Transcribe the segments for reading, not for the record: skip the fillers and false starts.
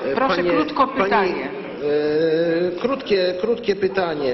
Proszę krótko pytanie. Krótkie pytanie.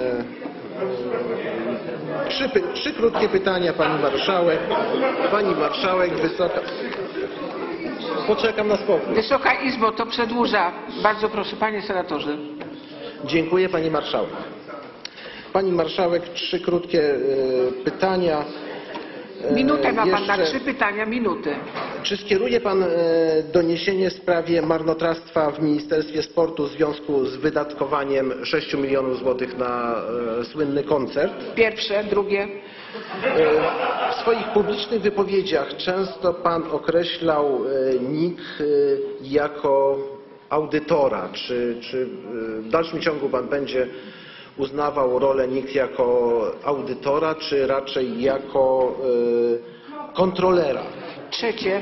Trzy krótkie pytania, pani marszałek. Pani marszałek, wysoka... Poczekam na spokój. Wysoka Izbo, to przedłuża. Bardzo proszę, panie senatorze. Dziękuję, pani marszałek. Pani marszałek, trzy krótkie pytania. Minutę ma pan na 3 pytania, minutę. Czy skieruje pan doniesienie w sprawie marnotrawstwa w Ministerstwie Sportu w związku z wydatkowaniem 6 milionów złotych na słynny koncert? Pierwsze, drugie. W swoich publicznych wypowiedziach często pan określał NIK jako audytora. Czy w dalszym ciągu pan będzie uznawał rolę NIK jako audytora, czy raczej jako kontrolera? Trzecie.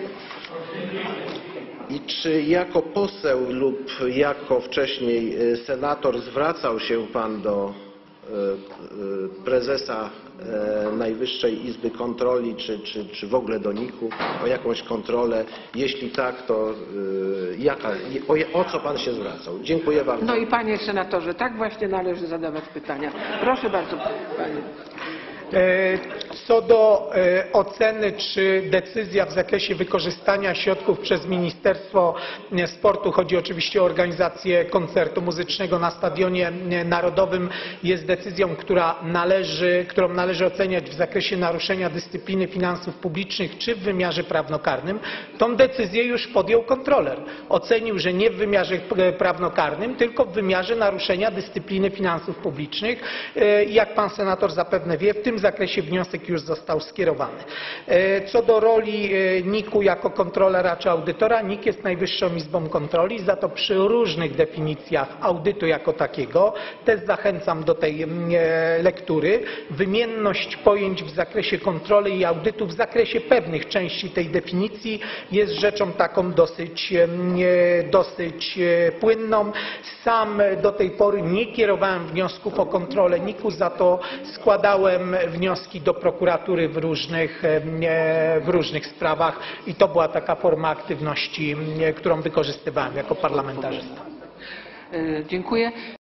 I czy jako poseł lub jako wcześniej senator zwracał się pan do prezesa Najwyższej Izby Kontroli, czy w ogóle do NIK-u o jakąś kontrolę? Jeśli tak, to o co pan się zwracał? Dziękuję bardzo. No i panie senatorze, tak właśnie należy zadawać pytania. Proszę bardzo, panie. Co do oceny, czy decyzja w zakresie wykorzystania środków przez Ministerstwo Sportu, chodzi oczywiście o organizację koncertu muzycznego na Stadionie Narodowym, jest decyzją, którą należy oceniać w zakresie naruszenia dyscypliny finansów publicznych, czy w wymiarze prawnokarnym. Tą decyzję już podjął kontroler. Ocenił, że nie w wymiarze prawnokarnym, tylko w wymiarze naruszenia dyscypliny finansów publicznych. Jak pan senator zapewne wie, w tym zakresie wniosek już został skierowany. Co do roli NIK-u jako kontrolera czy audytora, NIK jest Najwyższą Izbą Kontroli, za to przy różnych definicjach audytu jako takiego, też zachęcam do tej lektury, wymienność pojęć w zakresie kontroli i audytu w zakresie pewnych części tej definicji jest rzeczą taką dosyć płynną. Sam do tej pory nie kierowałem wniosków o kontrolę NIK-u, za to składałem wnioski do prokuratury w różnych sprawach i to była taka forma aktywności, którą wykorzystywałem jako parlamentarzysta. Dziękuję.